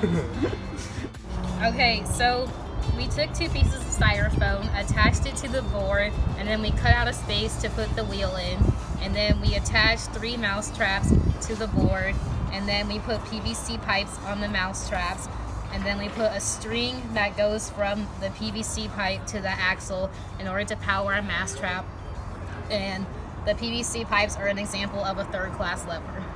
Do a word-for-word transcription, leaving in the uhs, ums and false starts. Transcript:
Okay, so we took two pieces of styrofoam, attached it to the board, and then we cut out a space to put the wheel in. And then we attached three mouse traps to the board, and then we put P V C pipes on the mouse traps, and then we put a string that goes from the P V C pipe to the axle in order to power a mouse trap. And the P V C pipes are an example of a third class lever.